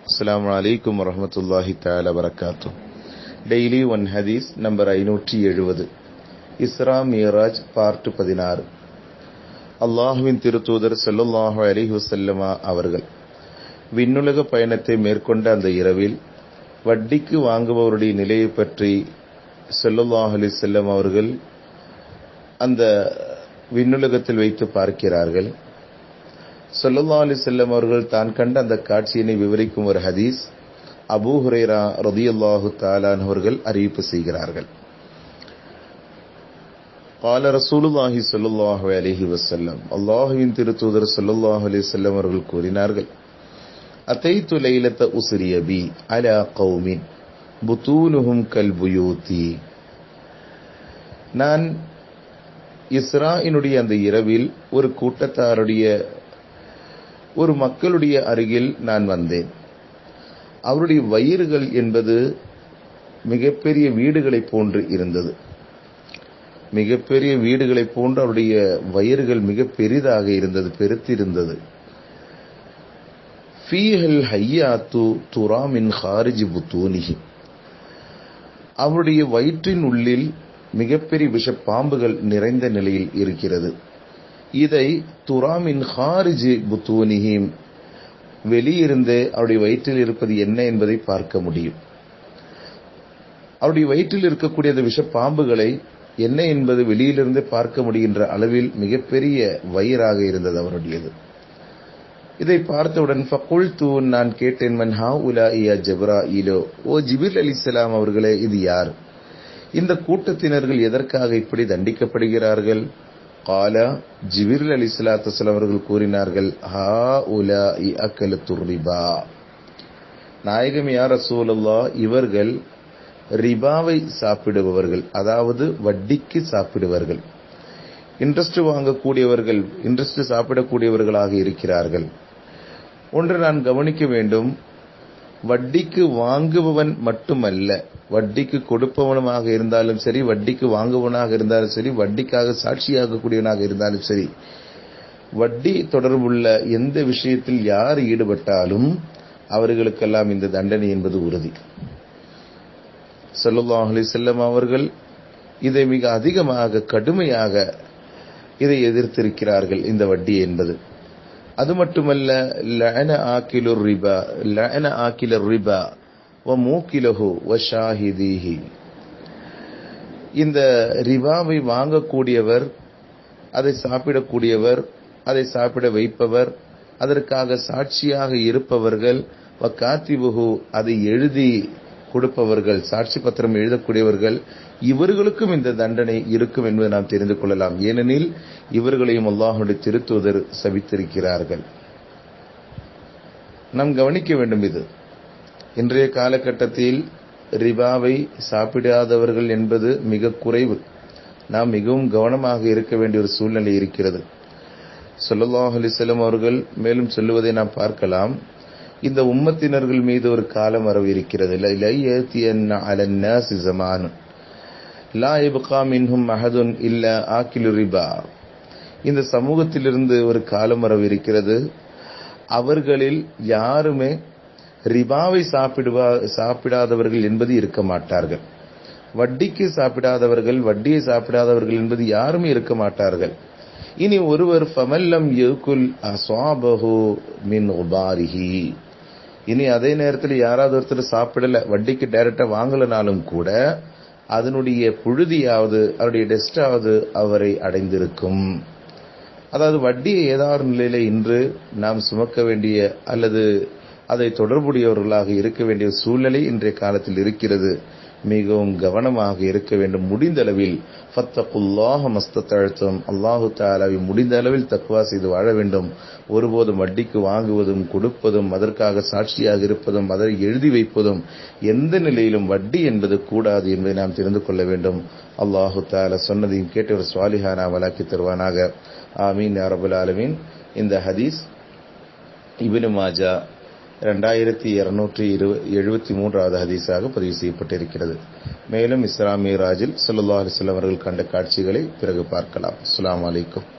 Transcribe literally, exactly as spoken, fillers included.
அஸ்ஸலாமு அலைக்கும் வரஹ்மத்துல்லாஹி தஆலா வபரகாத்துஹு. டெய்லி ஒன் ஹதீஸ் நம்பர் ஐநூற்றி எழுபது. இஸ்ரா மியராஜ் பார்ட் பதினாறு. அல்லாஹுவின் திருத்தூதர் ஸல்லல்லாஹு அலைஹி வஸல்லம் அவர்கள் விண்ணுலக பயணத்தை மேற்கொண்ட அந்த இரவில் வட்டிக்கு வாங்குபவருடைய நிலையை பற்றி ஸல்லல்லாஹு அலைஹி வஸல்லம் அவர்கள் அந்த விண்ணுலகத்தில் வைத்து பார்க்கிறார்கள். ஸல்லல்லாஹு அலைஹி வஸல்லம் அவர்கள் தான் கண்ட அந்த காட்சியினை விவரிக்கும் ஒரு ஹதீஸ் அபூ ஹுரைரா ரலியல்லாஹு தஆலா அன்ஹு அவர்கள் அறிவிப்பு செய்கிறார்கள். قال ரசூலுல்லாஹி ஸல்லல்லாஹு அலைஹி வஸல்லம், அல்லாஹ்வின் திருத்தூதர் ஸல்லல்லாஹு அலைஹி வஸல்லம் அவர்கள் கூறினார்கள், அதைத்து லைலத உஸ்ரிய பி அலா கௌமின் புதூனுஹும் கல் புயூதி. நான் இஸ்ராயினுடைய அந்த இரவில் ஒரு கூட்டத்தாருடைய ஒரு மக்களுடைய அருகில் நான் வந்தேன். அவருடைய வயிறுகள் என்பது மிகப்பெரிய வீடுகளை போன்று இருந்தது. மிகப்பெரிய வீடுகளை போன்று அவருடைய வயிறுகள் மிக பெரிதாக இருந்தது, பெருத்திருந்தது. ஃபீஹல் ஹய்யாத்து துரா மின் ஹாரிஜ் புத்தூனிஹி. அவருடைய வயிற்றின் உள்ளில் மிகப்பெரிய விஷ பாம்புகள் நிறைந்த நிலையில் இருக்கிறது. இதை துராமின் ஹாரிஜி புத்தூனிஹிம், வெளியிருந்து அவருடைய வயிற்றில் இருப்பது என்ன என்பதை பார்க்க முடியும். அவருடைய வயிற்றில் இருக்கக்கூடிய அந்த விஷ பாம்புகளை என்ன என்பது வெளியிலிருந்து பார்க்க முடிகின்ற அளவில் மிகப்பெரிய வயிறாக இருந்தது அவருடையது. இதை பார்த்தவுடன் ஃபகுல்து, நான் கேட்டேன், மன் ஹாஉலாஇ யா ஜிப்ராஈலோ, ஓ ஜிப்ரீல் அலைஹிஸ்ஸலாம் அவர்களே, இது யார்? இந்த கூட்டத்தினர்கள் எதற்காக இப்படி தண்டிக்கப்படுகிறார்கள்? கால, ஜிப்ரீல் அலைஹிஸ்ஸலாத்து வஸ்ஸலாம் அவர்கள் கூறினார்கள், ஹாஉலாஇ அகலத்துர் ரிபா. நாயகம் யா ரசூலல்லாஹ், இவர்கள் ரிபாவை சாப்பிடுபவர்கள், அதாவது வட்டிக்கு சாப்பிடுவர்கள், இன்ட்ரெஸ்ட் வாங்கக்கூடியவர்கள், இன்ட்ரெஸ்ட் சாப்பிடக்கூடியவர்களாக இருக்கிறார்கள். ஒன்று நான் கவனிக்க வேண்டும், வட்டிக்கு வாங்குபவன் மட்டுமல்ல, வட்டிக்கு கொடுப்பவனுமாக இருந்தாலும் சரி, வட்டிக்கு வாங்குவனாக இருந்தாலும் சரி, வட்டிக்காக சாட்சியாக கூடியவனாக இருந்தாலும் சரி, வட்டி தொடர்புள்ள எந்த விஷயத்தில் யார் ஈடுபட்டாலும் அவர்களுக்கெல்லாம் இந்த தண்டனை என்பது உறுதி. ஸல்லல்லாஹு அலைஹி வஸல்லம் அவர்கள் இதை மிக அதிகமாக கடுமையாக இதை எதிர்த்திருக்கிறார்கள், இந்த வட்டி என்பது. அது மட்டுமல்ல, லஅன ஆகிலுர் ரிபா லஅன ஆகிலுர் ரிபா வ மூகிலஹு வ ஷாஹிதீஹி. இந்த ரிபாவை வாங்கக்கூடியவர், அதை சாப்பிடக்கூடியவர், அதை சாப்பிட வைப்பவர், அதற்காக சாட்சியாக இருப்பவர்கள், வ காத்திபுஹு, அதை எழுதி கொடுப்பவர்கள், சாட்சி பத்திரம் எழுதக்கூடியவர்கள், இவர்களுக்கும் இந்த தண்டனை இருக்கும் என்பதை நாம் தெரிந்து கொள்ளலாம். ஏனெனில் இவர்களையும் அல்லாஹ்வுடைய திருத்தூதர் சபித்திருக்கிறார்கள். நாம் கவனிக்க வேண்டும். இது இன்றைய காலகட்டத்தில் ரிபாவை சாப்பிடாதவர்கள் என்பது மிக குறைவு. நாம் மிகவும் கவனமாக இருக்க வேண்டிய ஒரு சூழ்நிலை இருக்கிறது. ஸல்லல்லாஹு அலைஹி வஸல்லம் அவர்கள் மேலும் சொல்லுவதை நாம் பார்க்கலாம். இந்த உம்மத்தினர்கள் மீது ஒரு காலம் வரவு இருக்கிறது. லயத்தியன்ன அலன் நாஸி ஸமான் லா யப்கா மின்ஹும் அஹதுன் இல்லா ஆகிலு ரிபா. இந்த சமூகத்திலிருந்து ஒரு காலம் வரவு இருக்கிறது. அவர்களில் யாருமே ரிபாவை சாப்பிடுவா சாப்பிடாதவர்கள் என்பது இருக்க மாட்டார்கள். வட்டிக்கு சாப்பிடாதவர்கள், வட்டியை சாப்பிடாதவர்கள் என்பது யாருமே இருக்க மாட்டார்கள். இனி ஒருவர் ஃபமல்லம் யகுல் அஸாபஹு மின் உபாரிஹி. இனி அதே நேரத்தில் யாராவது ஒருத்தர் சாப்பிடல, வட்டிக்கு டைரக்டா வாங்கலனாலும் கூட அதனுடைய புழுதியாவது அவருடைய டெஸ்டாவது அவரை அடைந்திருக்கும். அதாவது வட்டியை ஏதாவது நிலையில இன்று நாம் சுமக்க வேண்டிய அல்லது அதை தொடர்புடையவர்களாக இருக்க வேண்டிய சூழ்நிலை இன்றைய காலத்தில் இருக்கிறது. மிகவும் கவனமாக இருக்க வேண்டும். முடிந்த அளவில் ஃபத்தகுல்லாஹ மஸ்ததஅதும், அல்லாஹு தஆலாவை முடிந்த அளவில் தக்வா செய்து வாழ வேண்டும். ஒருபோதும் வட்டிக்கு வாங்குவதும் கொடுப்பதும், அதற்காக சாட்சியாக இருப்பதும், அதை எழுதி வைப்பதும், எந்த நிலையிலும் வட்டி என்பது கூடாது என்பதை நாம் தெரிந்து கொள்ள வேண்டும். அல்லாஹு தஆலா சொன்னதையும் கேட்டு ஒரு ஸ்வாலிஹான அமலாக்கி தருவானாக. ஆமீன் யா ரப்பல் ஆலமீன். இந்த ஹதீஸ் இப்னு மாஜா இரண்டாயிரத்தி இருநூற்றி எழுபத்தி மூன்றாவது ஹதீஸாக பதிவு செய்யப்பட்டிருக்கிறது. மேலும் இஸ்ரா மியராஜில் ஸல்லல்லாஹு அலைஹி வஸல்லம் அவர்கள் கண்ட காட்சிகளை பிறகு பார்க்கலாம். அஸ்ஸலாமு அலைக்கும்.